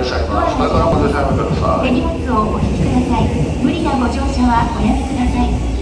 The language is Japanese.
っしゃいます。これからもいらっしゃいませください。 手荷物をお引きください。無理なご乗車はおやめください。